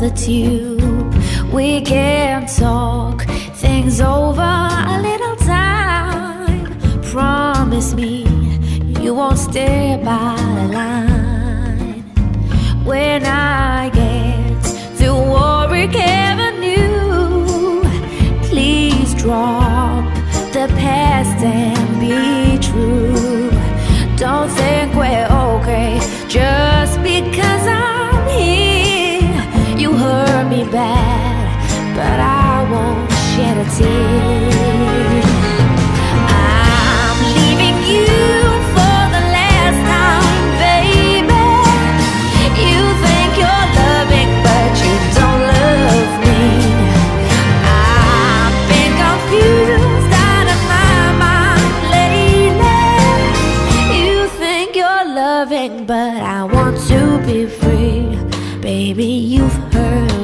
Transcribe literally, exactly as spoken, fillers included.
the tube. We can talk things over a little time. Promise me you won't stay by the line. When I get to Warwick Avenue, please drop the past and be true. Don't think we're okay just because I'm here. You hurt me bad, but I won't shed a tear. I'm leaving you for the last time, baby. You think you're loving, but you don't love me. I've been confused out of my mind lately. You think you're loving, but I want to be free. Baby, you've hurt